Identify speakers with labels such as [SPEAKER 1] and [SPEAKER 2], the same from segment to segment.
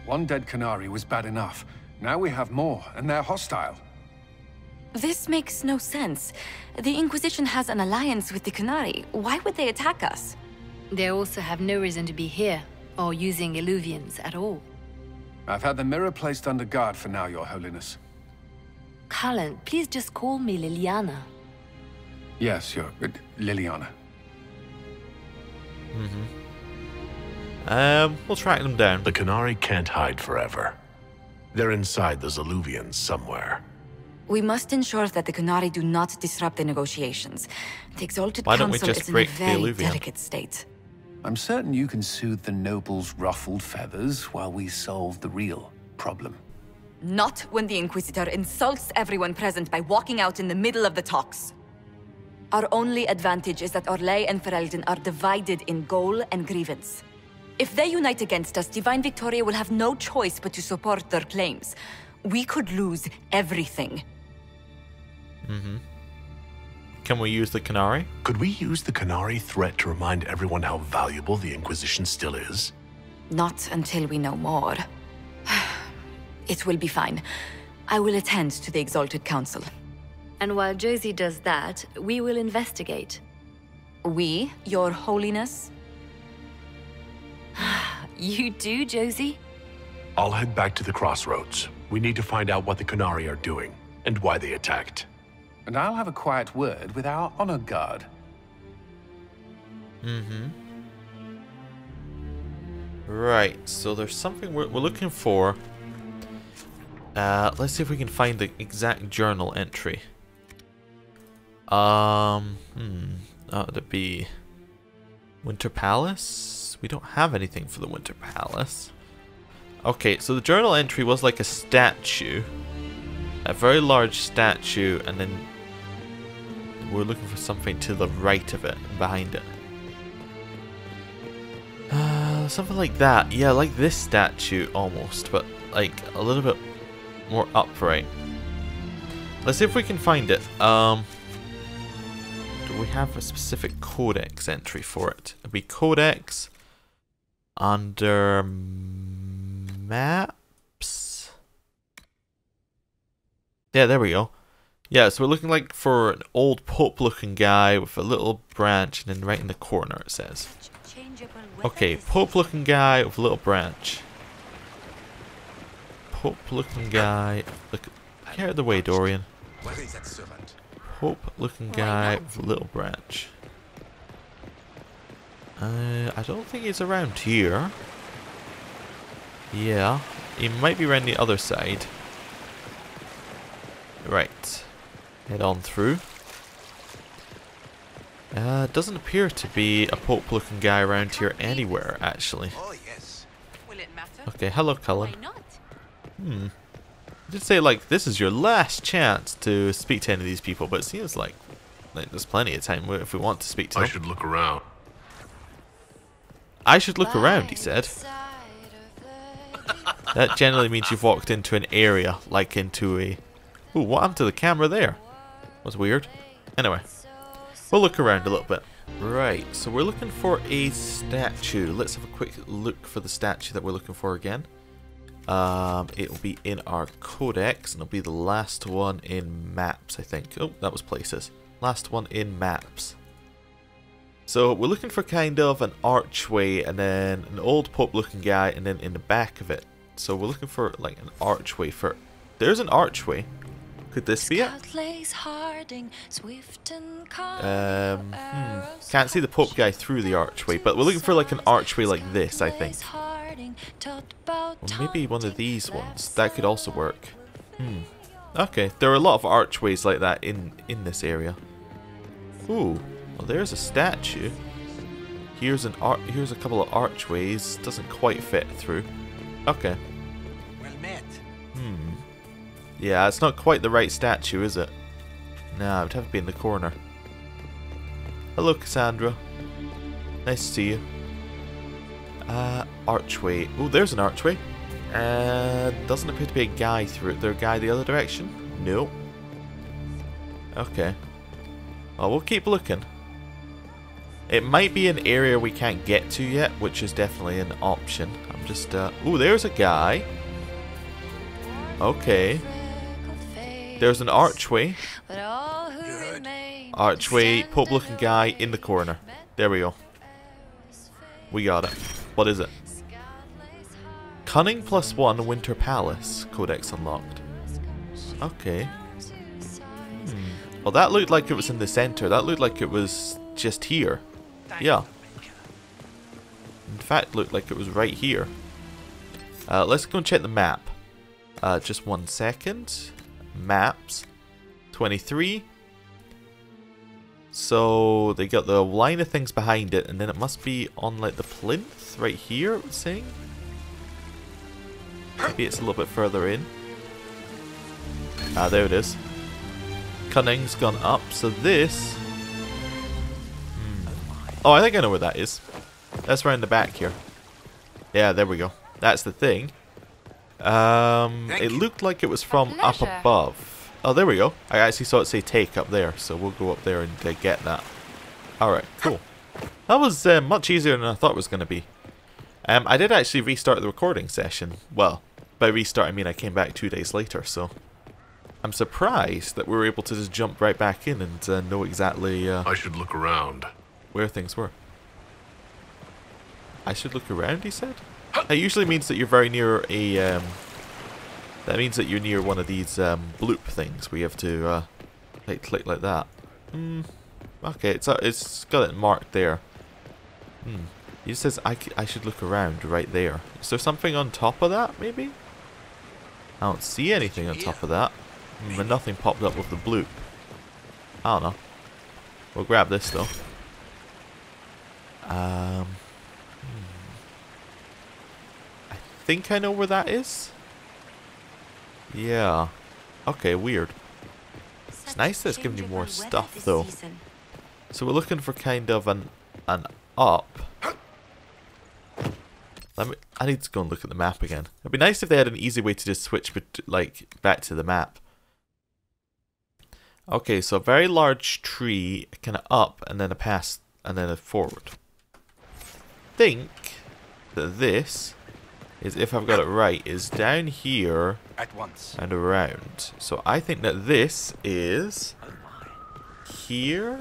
[SPEAKER 1] One dead Canary was bad enough. Now we have more, and they're hostile.
[SPEAKER 2] This makes no sense. The Inquisition has an alliance with the Canary. Why would they attack us?
[SPEAKER 3] They also have no reason to be here, or using Illuvians at all.
[SPEAKER 1] I've had the mirror placed under guard for now, Your Holiness.
[SPEAKER 3] Cullen, please just call me Liliana.
[SPEAKER 1] Yes, Liliana.
[SPEAKER 4] We'll track them down.
[SPEAKER 5] The Canary can't hide forever. They're inside those Illuvians somewhere.
[SPEAKER 2] We must ensure that the Canary do not disrupt the negotiations. The Exalted
[SPEAKER 4] Why don't we
[SPEAKER 2] Council
[SPEAKER 4] just
[SPEAKER 2] is in a
[SPEAKER 4] break the
[SPEAKER 2] very
[SPEAKER 4] Illuvian?
[SPEAKER 2] delicate state.
[SPEAKER 1] I'm certain you can soothe the noble's ruffled feathers while we solve the real problem.
[SPEAKER 2] Not when the Inquisitor insults everyone present by walking out in the middle of the talks. Our only advantage is that Orlais and Ferelden are divided in goal and grievance. If they unite against us, Divine Victoria will have no choice but to support their claims. We could lose everything.
[SPEAKER 4] Can we use the Canary?
[SPEAKER 5] Could we use the Canary threat to remind everyone how valuable the Inquisition still is?
[SPEAKER 2] Not until we know more. It will be fine. I will attend to the Exalted Council.
[SPEAKER 3] And while Josie does that, we will investigate.
[SPEAKER 2] We, Your Holiness?
[SPEAKER 3] You do, Josie?
[SPEAKER 5] I'll head back to the crossroads. We need to find out what the Canary are doing, and why they attacked.
[SPEAKER 1] And I'll have a quiet word with our honor guard.
[SPEAKER 4] Right, so there's something we're looking for. Let's see if we can find the exact journal entry. Would it be Winter Palace? We don't have anything for the Winter Palace. Okay, so the journal entry was like a statue. A very large statue, and then we're looking for something to the right of it, behind it. Something like that. Yeah, like this statue almost, but like a little bit more upright. Let's see if we can find it. Do we have a specific codex entry for it? It'd be codex under maps. Yeah, there we go. Yeah, so we're looking like for an old Pope-looking guy with a little branch, and then right in the corner it says. Okay, Pope-looking guy with a little branch. Pope-looking guy. Look, get out of the way, Dorian. Pope-looking guy with a little branch. I don't think he's around here. Yeah, he might be around the other side. Right, head on through. Doesn't appear to be a Pope-looking guy around here anywhere, actually. Okay, hello, Cullen. You did say, like, this is your last chance to speak to any of these people, but it seems like there's plenty of time if we want to speak to them.
[SPEAKER 5] I should look around.
[SPEAKER 4] I should look around, he said. That generally means you've walked into an area, like into a... Ooh, what happened to the camera there? Was weird. Anyway, we'll look around a little bit. Right, so we're looking for a statue. Let's have a quick look for the statue that we're looking for again. It'll be in our codex, and it'll be the last one in maps, I think. Oh, that was places. Last one in maps. So we're looking for kind of an archway, and then an old Pope-looking guy, and then in the back of it. So we're looking for like an archway for... There's an archway. Could this be it? Can't see the Pope guy through the archway, but we're looking for like an archway like this, I think. Or maybe one of these ones. That could also work. Okay, there are a lot of archways like that in this area. Ooh, well, there's a statue. Here's a couple of archways. Doesn't quite fit through. Okay.
[SPEAKER 6] Well met.
[SPEAKER 4] Yeah, it's not quite the right statue, is it? Nah, it would have to be in the corner. Hello, Cassandra. Nice to see you. Archway. Oh, there's an archway. Doesn't appear to be a guy through it. There a guy the other direction? No. Okay. Well, we'll keep looking. It might be an area we can't get to yet, which is definitely an option. I'm just, ooh, there's a guy. Okay. There's an archway. Archway, Pope-looking guy in the corner. There we go. We got it. What is it? Cunning +1 Winter Palace. Codex unlocked. Okay. Well, that looked like it was in the center. That looked like it was just here. Yeah. In fact, looked like it was right here. Let's go and check the map. Just 1 second. Maps. 23. So they got the line of things behind it, and then it must be on like the plinth right here, it was saying. Maybe it's a little bit further in. Ah, there it is. Cunning's gone up, so this... Oh, I think I know where that is. That's round the back here. Yeah, there we go. That's the thing. It looked like it was from up above. Oh, there we go. I actually saw it say take up there, so we'll go up there and get that. Alright, cool. That was much easier than I thought it was going to be. I did actually restart the recording session. Well, by restart I mean I came back 2 days later, so... I'm surprised that we were able to just jump right back in and know exactly...
[SPEAKER 5] I should look around.
[SPEAKER 4] Where things were. I should look around, he said? That usually means that you're very near a... that means that you're near one of these bloop things where you have to like click like that. Okay, it's got it marked there. He just says I should look around right there. Is there something on top of that, maybe? I don't see anything on top of that. But nothing popped up with the bloop. I don't know. We'll grab this though. I think I know where that is. Yeah. Okay, weird. It's nice that it's giving you more stuff though. So we're looking for kind of an up. I need to go and look at the map again. It'd be nice if they had an easy way to just switch like back to the map. Okay, so a very large tree, kind of up, and then a pass, and then a forward. I think that this is, if I've got it right, is down here
[SPEAKER 6] at once
[SPEAKER 4] and around. So I think that this is here.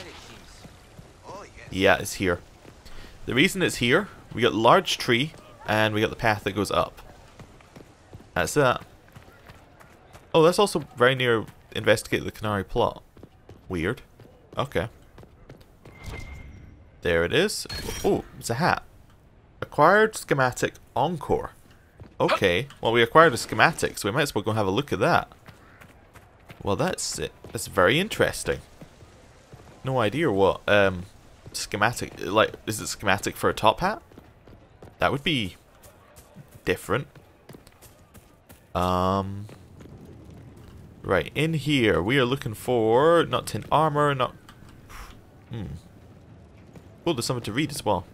[SPEAKER 4] Yeah, it's here. The reason it's here, we got large tree, and we got the path that goes up. That's that. Oh, that's also very near investigate the Canary plot. Weird. Okay. There it is. Oh, it's a hat. Acquired schematic Encore. Okay, well we acquired a schematic, so we might as well go have a look at that. Well, that's it. That's very interesting. No idea what schematic, like, is it schematic for a top hat? That would be different. Right, in here we are looking for not tin armor, not oh, there's something to read as well.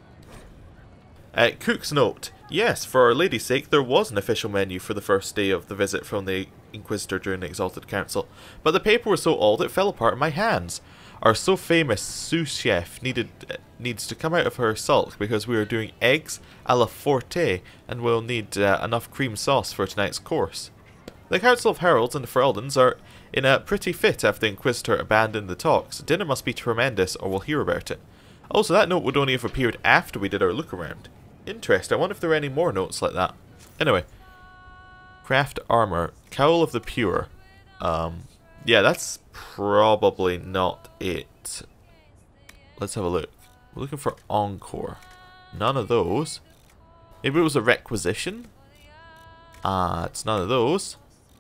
[SPEAKER 4] Cook's note. Yes, for Our Lady's sake, there was an official menu for the first day of the visit from the Inquisitor during the Exalted Council, but the paper was so old it fell apart in my hands. Our so famous sous chef needs to come out of her sulk because we are doing eggs a la forte and will need enough cream sauce for tonight's course. The Council of Heralds and the Ferelden's are in a pretty fit after the Inquisitor abandoned the talks. Dinner must be tremendous or we'll hear about it. Also, that note would only have appeared after we did our look around. Interesting. I wonder if there are any more notes like that. Anyway. Craft armor. Cowl of the Pure. Yeah, that's probably not it. Let's have a look. We're looking for Encore. None of those. Maybe it was a requisition? It's none of those.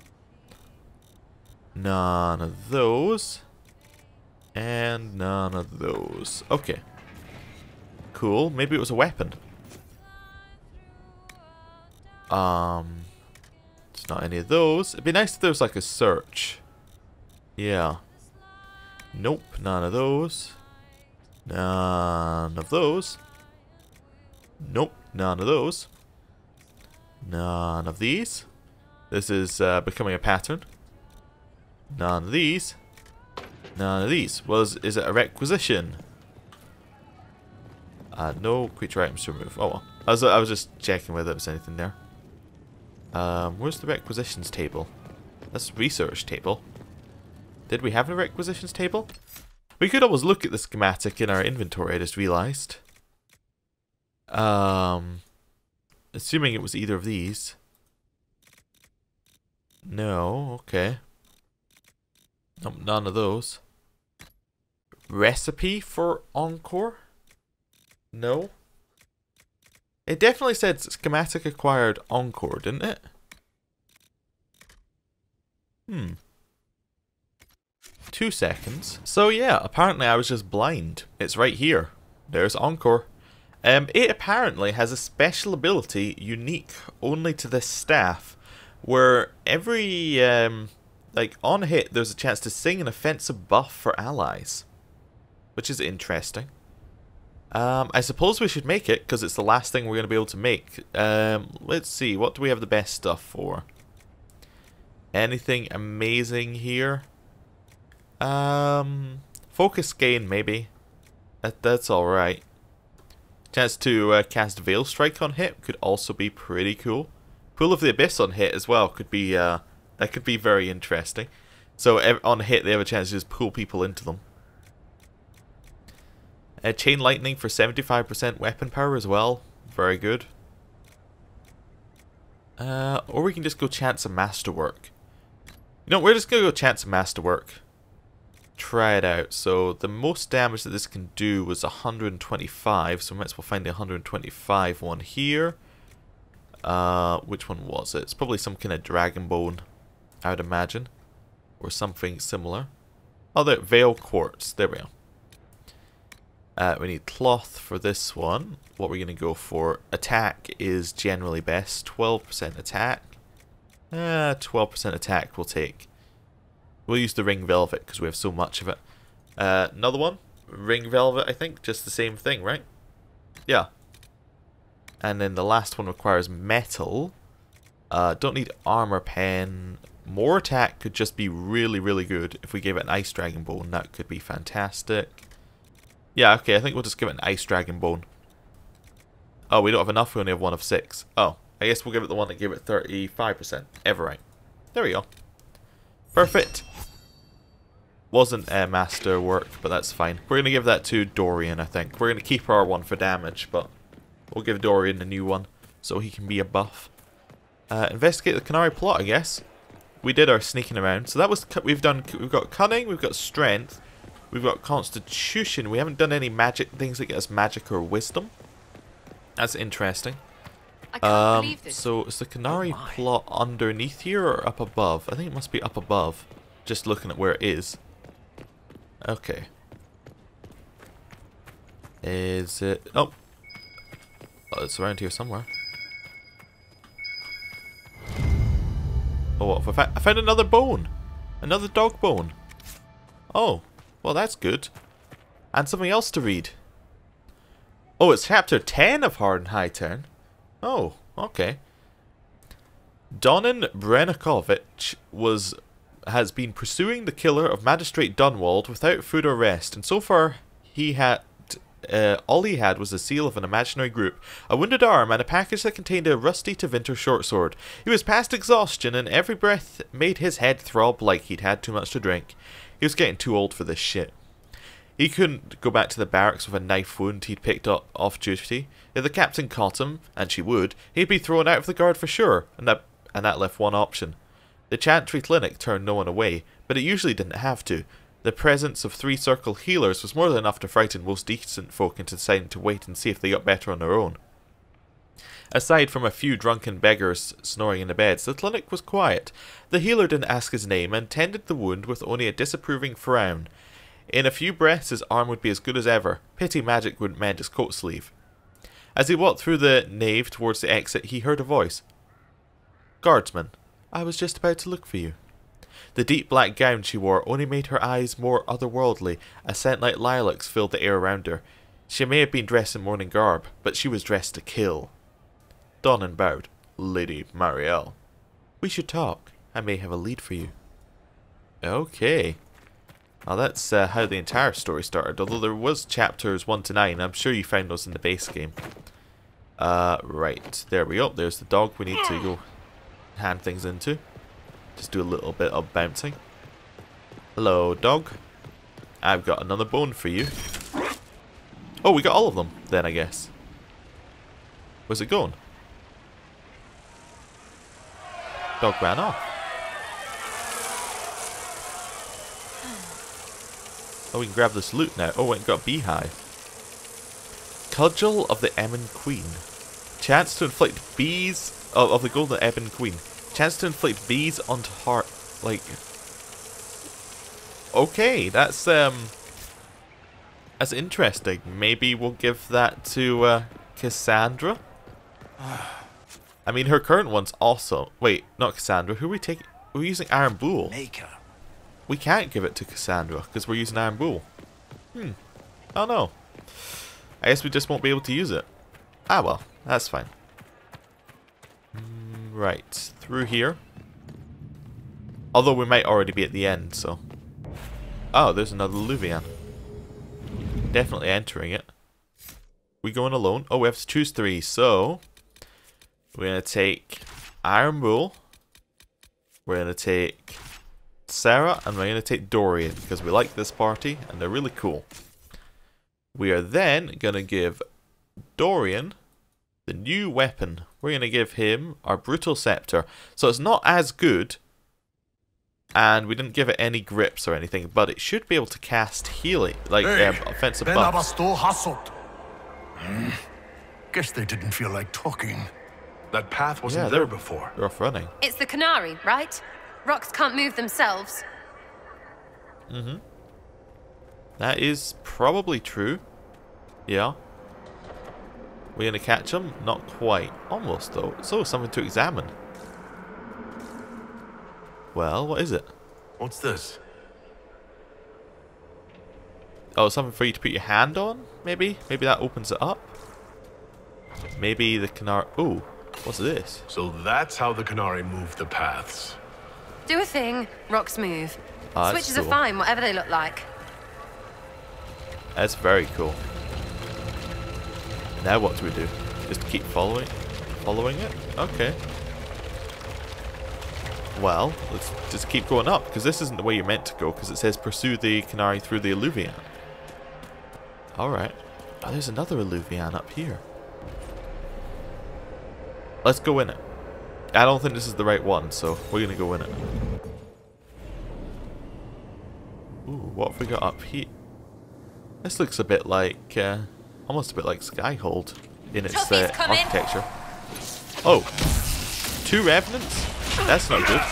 [SPEAKER 4] None of those. And none of those. Okay. Cool. Maybe it was a weapon. It's not any of those. It'd be nice if there was like a search. Yeah. Nope. None of those. None of those. Nope. None of those. None of these. This is becoming a pattern. None of these. None of these. Well, is it a requisition? No creature items to remove. Oh well. I was just checking whether there was anything there. Where's the requisitions table? That's the research table. Did we have a requisitions table? We could always look at the schematic in our inventory, I just realised. Assuming it was either of these. No, okay. Nope, none of those. Recipe for Encore? No. It definitely said schematic acquired Encore, didn't it? 2 seconds. So yeah, apparently I was just blind. It's right here. There's Encore. It apparently has a special ability unique only to this staff, where every, like, on hit there's a chance to sing an offensive buff for allies. Which is interesting. I suppose we should make it, because it's the last thing we're going to be able to make. Let's see, what do we have the best stuff for? Anything amazing here? Focus gain, maybe. That's alright. Chance to cast Veil Strike on hit could also be pretty cool. Pool of the Abyss on hit as well could be, that could be very interesting. So on hit they have a chance to just pull people into them. Chain Lightning for 75% weapon power as well. Very good. Or we can just go Chance of Masterwork. You know, we're just going to go Chance of Masterwork. Try it out. So the most damage that this can do was 125. So we might as well find the 125 one here. Which one was it? It's probably some kind of Dragon Bone, I would imagine. Or something similar. Oh, there, Veil Quartz. There we go. We need cloth for this one. What we're going to go for? Attack is generally best. 12% attack. 12% attack we'll take. We'll use the ring velvet because we have so much of it. Another one. Ring velvet, I think. Just the same thing, right? Yeah. And then the last one requires metal. Don't need armor pen. More attack could just be really, really good. If we gave it an ice dragon bone, that could be fantastic. Yeah, okay, I think we'll just give it an ice dragon bone. Oh, we don't have enough, we only have one of 6. Oh, I guess we'll give it the one that gave it 35%. Everite. There we go. Perfect. Wasn't master work, but that's fine. We're going to give that to Dorian, I think. We're going to keep our one for damage, but we'll give Dorian a new one so he can be a buff. Investigate the Qunari plot, I guess. We did our sneaking around. So that was, we've got cunning, we've got strength. We've got constitution. We haven't done any magic things that get us magic or wisdom. That's interesting.
[SPEAKER 2] I can't believe this.
[SPEAKER 4] So is the Qunari plot underneath here or up above? I think it must be up above. Just looking at where it is. Okay. Is it? Oh, it's around here somewhere. Oh, what? I found another bone. Another dog bone. Oh. Well, that's good. And something else to read. Oh, it's chapter 10 of Hard and High Turn. Oh, okay. Donan Brenikovich has been pursuing the killer of Magistrate Dunwald without food or rest, and so far he had all he had was the seal of an imaginary group, a wounded arm, and a package that contained a rusty Tevinter short sword. He was past exhaustion, and every breath made his head throb like he'd had too much to drink. He was getting too old for this shit. He couldn't go back to the barracks with a knife wound he'd picked up off duty. If the captain caught him, and she would, he'd be thrown out of the guard for sure, and that left one option. The Chantry Clinic turned no one away, but it usually didn't have to. The presence of 3 circle healers was more than enough to frighten most decent folk into deciding to wait and see if they got better on their own. Aside from a few drunken beggars snoring in the beds, the clinic was quiet. The healer didn't ask his name and tended the wound with only a disapproving frown. In a few breaths his arm would be as good as ever. Pity magic wouldn't mend his coat sleeve. As he walked through the nave towards the exit, he heard a voice. "Guardsman, I was just about to look for you." The deep black gown she wore only made her eyes more otherworldly. A scent like lilacs filled the air around her. She may have been dressed in morning garb, but she was dressed to kill. Donan bowed. "Lady Marielle." "We should talk. I may have a lead for you." Okay. Well, that's how the entire story started, although there was chapters 1 to 9. I'm sure you found those in the base game. Right, there we go. There's the dog we need to go hand things into. Just do a little bit of bouncing. Hello, dog. I've got another bone for you. Oh, we got all of them then, I guess. Where's it going? Dog ran off. Oh, we can grab this loot now. Oh, and got a beehive. Cudgel of the Ebon Queen. Chance to inflict bees of the golden Ebon Queen. Chance to inflict bees onto heart. Like, okay, that's interesting. Maybe we'll give that to Cassandra. I mean, her current one's also. Wait, not Cassandra. Who are we taking? We're using Iron Bull.
[SPEAKER 1] Maker.
[SPEAKER 4] We can't give it to Cassandra because we're using Iron Bull. Oh no. I guess we just won't be able to use it. Ah well, that's fine. Right, through here. Although we might already be at the end, so. Oh, there's another Luvian. Definitely entering it. We going alone? Oh, we have to choose 3, so we're gonna take Iron Bull. We're gonna take Sarah, and we're going to take Dorian because we like this party and they're really cool. We are then going to give Dorian the new weapon. We're going to give him our Brutal Scepter. So it's not as good, and we didn't give it any grips or anything, but it should be able to cast healing, like offensive buffs.
[SPEAKER 5] Guess they didn't feel like talking. That path wasn't there before.
[SPEAKER 4] They're off running.
[SPEAKER 6] It's the Qunari, right? Rocks can't move themselves.
[SPEAKER 4] That is probably true. Yeah. We're going to catch them? Not quite. Almost, though. So, something to examine. Well, what is it?
[SPEAKER 5] What's this?
[SPEAKER 4] Oh, something for you to put your hand on? Maybe? Maybe that opens it up? Maybe the Qunari... Oh, what's this?
[SPEAKER 5] So that's how the Qunari moved the paths.
[SPEAKER 6] Do a thing, rocks move.
[SPEAKER 4] Oh,
[SPEAKER 6] Switches
[SPEAKER 4] cool.
[SPEAKER 6] are fine, whatever they look like.
[SPEAKER 4] That's very cool. Now what do we do? Just keep following it? Okay. Well, let's just keep going up, because this isn't the way you're meant to go, because it says pursue the Qunari through the Illuvian. Alright. Oh, there's another Illuvian up here. Let's go in it. I don't think this is the right one, so we're going to go in it. Ooh, what have we got up here? This looks a bit like, almost a bit like Skyhold in its architecture. Oh, 2 Revenants? That's not good.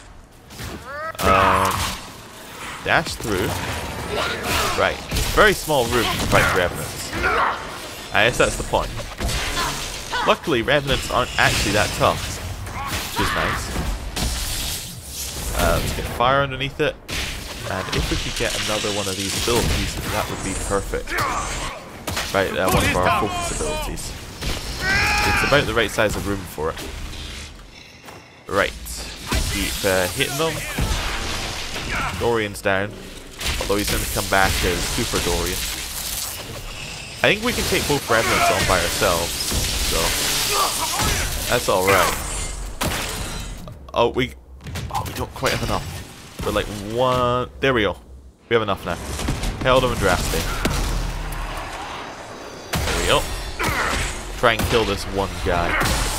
[SPEAKER 4] Dash through. Right, very small room to fight Revenants. I guess that's the point. Luckily, Revenants aren't actually that tough. Which is nice. Let's get fire underneath it. And if we could get another one of these abilities, that would be perfect. Right, one of our focus abilities. It's about the right size of room for it. Right. Keep hitting them. Dorian's down. Although he's going to come back as Super Dorian. I think we can take both Revenants on by ourselves. So, that's alright. Oh, we don't quite have enough. We're like 1... There we go. We have enough now. Held him and drafted. There we go. Try and kill this one guy.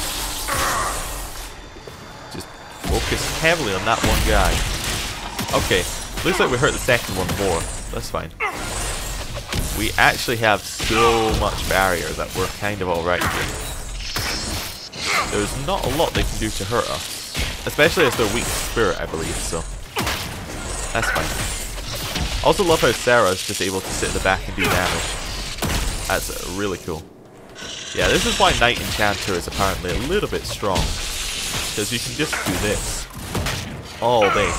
[SPEAKER 4] Just focus heavily on that one guy. Okay. Looks like we hurt the second one more. That's fine. We actually have so much barrier that we're kind of alright here. There's not a lot they can do to hurt us. Especially as they're weak to spirit, I believe, so that's fine. Also love how Sarah's just able to sit in the back and do damage. That's really cool. Yeah, this is why Knight Enchanter is apparently a little bit strong. Because you can just do this all day.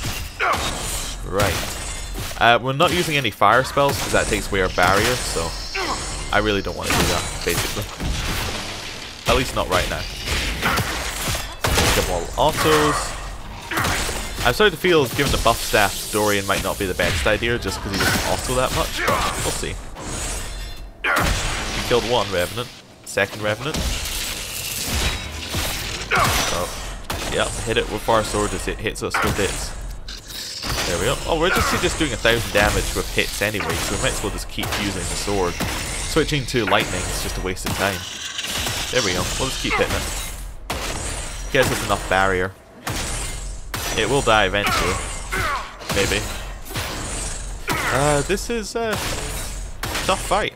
[SPEAKER 4] Right. We're not using any fire spells because that takes away our barrier, so I really don't want to do that, basically. At least not right now. Get all autos. I'm starting to feel, given the buff staff, Dorian might not be the best idea just because he doesn't auto that much, but we'll see. He killed one Revenant, second Revenant. Oh, yep, hit it with Fire Sword as it hits us with hits. There we go. Oh, we're just doing 1,000 damage with hits anyway, so we might as well just keep using the sword. Switching to lightning is just a waste of time. There we go. We'll just keep hitting it. Gives us enough barrier. It will die eventually. Maybe. This is a tough fight.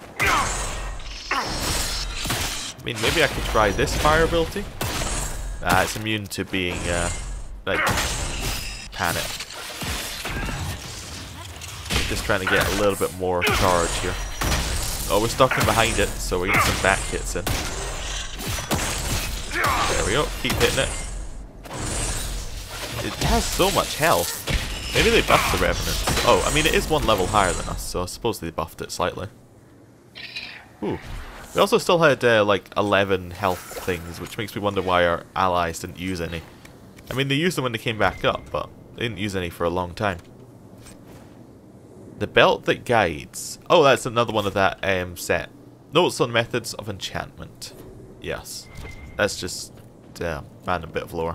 [SPEAKER 4] I mean, maybe I could try this fire ability. It's immune to being, like, panic. Just trying to get a little bit more charge here. Oh, we're stuck in behind it, so we're getting some back hits in. There we go. Keep hitting it. It has so much health. Maybe they buffed the Revenants. Oh, I mean, it is one level higher than us, so I suppose they buffed it slightly. Ooh. We also still had, like, 11 health things, which makes me wonder why our allies didn't use any. I mean, they used them when they came back up, but they didn't use any for a long time. The Belt That Guides. Oh, that's another one of that set. Notes on Methods of Enchantment. Yes. That's just random bit of lore.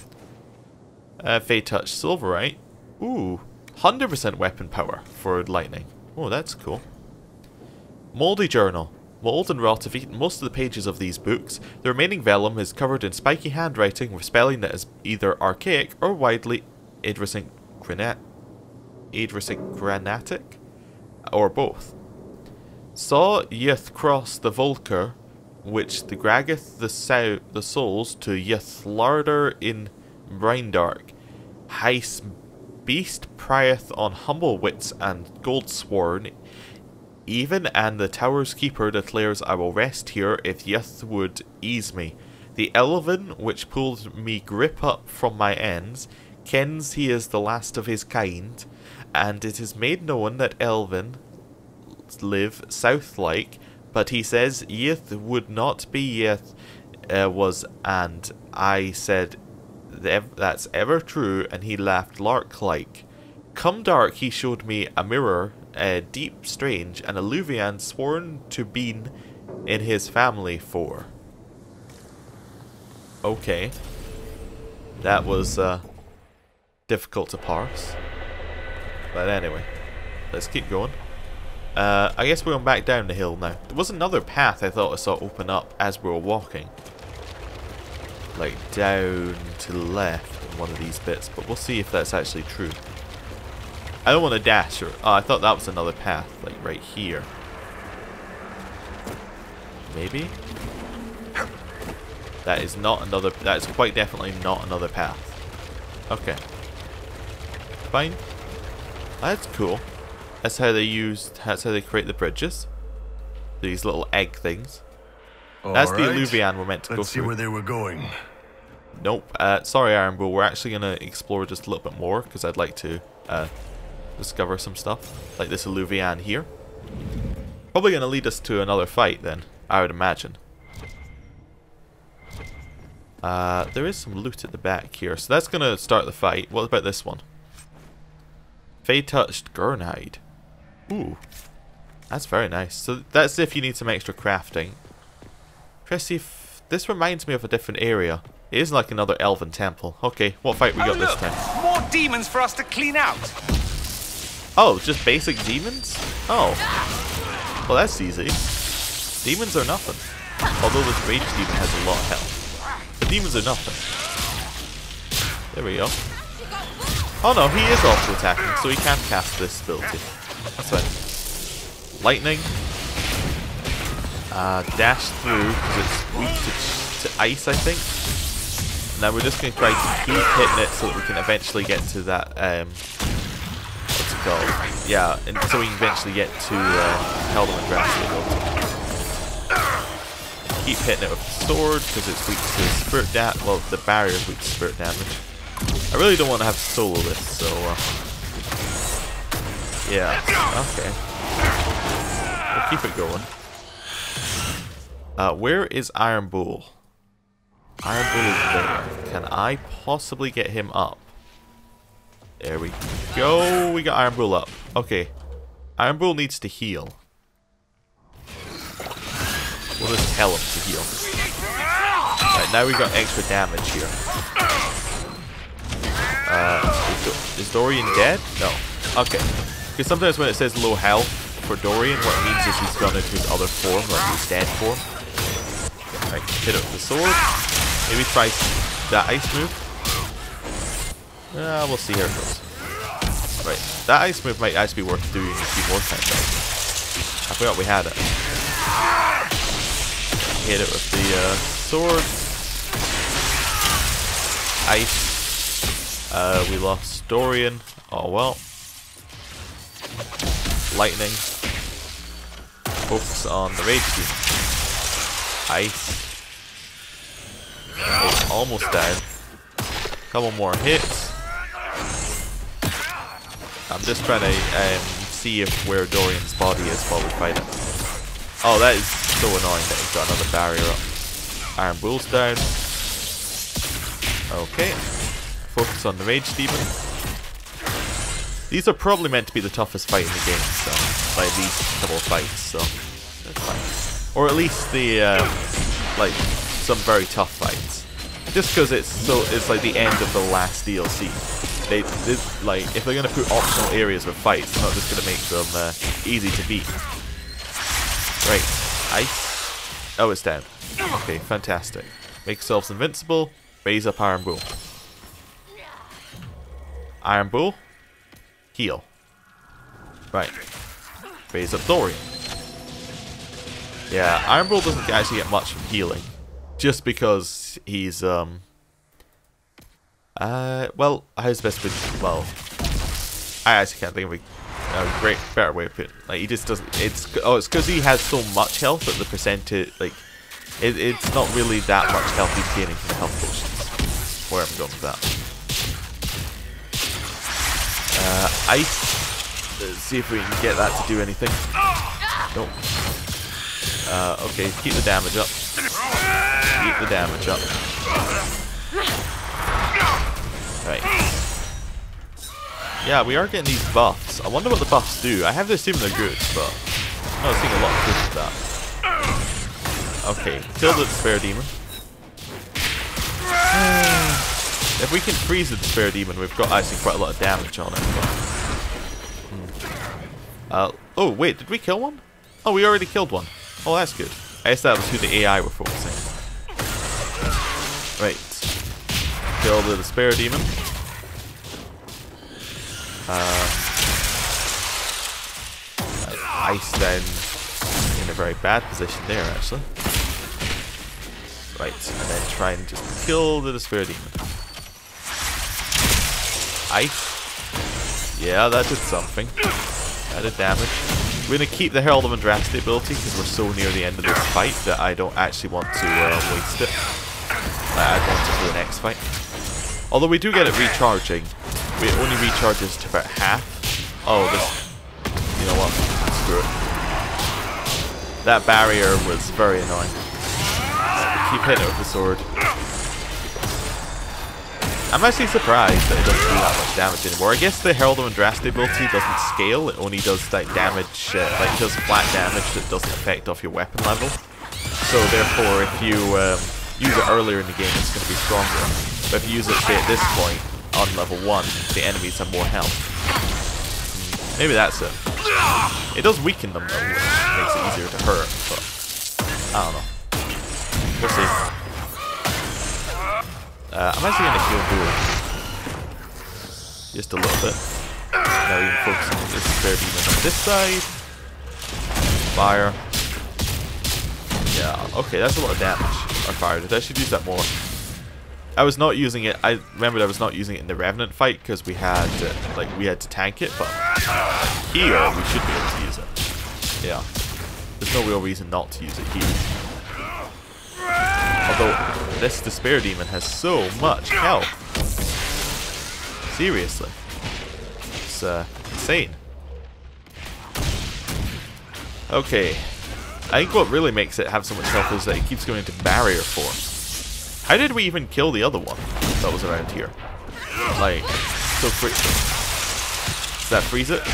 [SPEAKER 4] Fey Touch Silverite. Ooh. 100% weapon power for lightning. Oh, that's cool. Moldy Journal. Mold and rot have eaten most of the pages of these books. The remaining vellum is covered in spiky handwriting with spelling that is either archaic or widely idiosyncratic, or both. Saw Yth cross the Volker, which the graggeth the souls to Ythlarder in Brindark. Heis beast prieth on humble wits and goldsworn. Even and the tower's keeper declares, I will rest here if Yth would ease me. The elven which pulled me grip up from my ends kens he is the last of his kind, and it is made known that elven live south-like, but he says Yth would not be Yth was, and I said that's ever true, and he laughed lark-like. Come dark he showed me a mirror, deep strange, and a Luvian sworn to been in his family for. Okay. That was difficult to parse. But anyway, let's keep going. I guess we're going back down the hill now. There was another path I thought I saw open up as we were walking. Like down to the left in one of these bits, but we'll see if that's actually true. I don't want to dash or... Oh, I thought that was another path, like right here. Maybe? That is not another... That is quite definitely not another path. Okay. Fine. That's cool. That's how they create the bridges. These little egg things. That's the Illuvian we're meant to go through.
[SPEAKER 7] Let's see where they were going.
[SPEAKER 4] Nope. Sorry, Iron Bull. We're actually going to explore just a little bit more, because I'd like to discover some stuff. Like this Illuvian here. Probably going to lead us to another fight then, I would imagine. There is some loot at the back here, so that's going to start the fight. What about this one? Fey Touched Gurnhide. Ooh. That's very nice. So that's if you need some extra crafting. Chrissy, this reminds me of a different area. It is like another elven temple. Okay, what fight we got this time?
[SPEAKER 8] More demons for us to clean out.
[SPEAKER 4] Oh, just basic demons? Oh. Well, that's easy. Demons are nothing. Although this rage demon has a lot of health. The demons are nothing. There we go. Oh no, he is also attacking, so he can cast this ability. That's fine. Lightning. Dash through, because it's weak to ice, I think. Now we're just going to try to keep hitting it so that we can eventually get to that, what's it called? Yeah, and so we can eventually get to Helldivin Grasp. Keep hitting it with the sword, because it's weak to spirit damage. Well, the barrier is weak to spirit damage. I really don't want to have to solo this, so, yeah, okay. We'll keep it going. Where is Iron Bull? Iron Bull is there. Can I possibly get him up? There we go. We got Iron Bull up. Okay. Iron Bull needs to heal. We'll just tell him to heal. Right, now we got extra damage here. Is Dorian dead? No. Okay. Because sometimes when it says low health for Dorian, what it means is he's gone into his other form, like his dead form. Right, hit it with the sword. Maybe try that ice move. We'll see how it goes. Right, that ice move might actually be worth doing a few more times. I forgot we had it. Hit it with the sword. Ice. We lost Dorian. Oh well. Lightning. Focus on the Rage Demon. Ice. It's almost down. Couple more hits. I'm just trying to see if where Dorian's body is while we fight it. Oh, that is so annoying that he's got another barrier up. Iron Bull's down. Okay. Focus on the Rage Demon. These are probably meant to be the toughest fight in the game, so like these couple of fights, so that's fine. Or at least the like some very tough fights. Just because it's like the end of the last DLC. They like if they're gonna put optional areas with fights, they're not just gonna make them easy to beat. Right, ice. Oh, it's down. Okay, fantastic. Make yourselves invincible. Raise up Iron Bull. Iron Bull. Heal. Right. Raise up Dorian. Yeah, Iron Bull doesn't actually get much from healing. Just because he's, well, how's the best way to, well, I actually can't think of a better way to put it. Like, he just doesn't, it's because he has so much health that the percentage, like, it's not really that much health he's gaining from the health potions. Where am I going with that? Ice. Let's see if we can get that to do anything. Nope. Okay, keep the damage up. Keep the damage up. Right. Yeah, we are getting these buffs. I wonder what the buffs do. I have to assume they're good, but I'm not seeing a lot of good with that. Okay, kill the Despair Demon. If we can freeze the Despair Demon, we've got actually quite a lot of damage on it. But, oh wait, did we kill one? Oh, we already killed one. Oh, that's good. I guess that was who the AI were focusing. Right. Kill the Despair Demon. Ice then in a very bad position there, actually. Right, and then try and just kill the Despair Demon. Ice. Yeah, that did something. That did damage. We're going to keep the Herald of Andraste ability because we're so near the end of this fight that I don't actually want to waste it. I want it for the next fight. Although we do get it recharging. It only recharges to about half. Oh, this... You know what? Screw it. That barrier was very annoying. Keep hitting it with the sword. I'm actually surprised that it doesn't do that much damage anymore. I guess the Herald of Andraste ability doesn't scale. It only does like damage, like it does flat damage that doesn't affect off your weapon level. So therefore, if you use it earlier in the game, it's going to be stronger. But if you use it, say, at this point, on level 1, the enemies have more health. Maybe that's it. It does weaken them though, which makes it easier to hurt, but I don't know. We'll see. I'm actually going to heal Bull. Just a little bit. Now we can focus on this Despair Demon on this side. Fire. Yeah, okay, that's a lot of damage on fire. I should use that more. I was not using it. I remembered I was not using it in the Revenant fight because we had we had to tank it, but here we should be able to use it. Yeah, there's no real reason not to use it here. Although this Despair Demon has so much health. Seriously, it's insane. Okay, I think what really makes it have so much health is that it keeps going into barrier form. How did we even kill the other one that was around here? Like, So does that freeze it?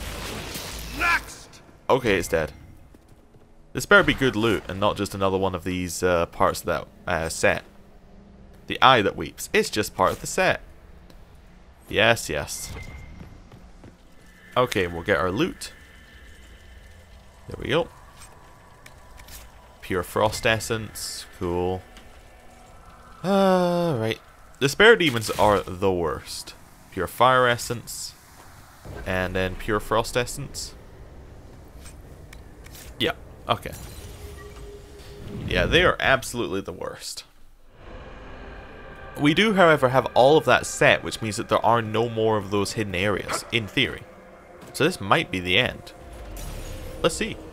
[SPEAKER 8] Next!
[SPEAKER 4] Okay, it's dead. This better be good loot and not just another one of these parts of that set. The eye that weeps. It's just part of the set. Yes, yes. Okay, we'll get our loot. There we go. Pure frost essence. Cool. Right. The Spare Demons are the worst. Pure fire essence. And then pure frost essence. Yep. Okay. Yeah, they are absolutely the worst. We do, however, have all of that set, which means that there are no more of those hidden areas, in theory. So this might be the end. Let's see.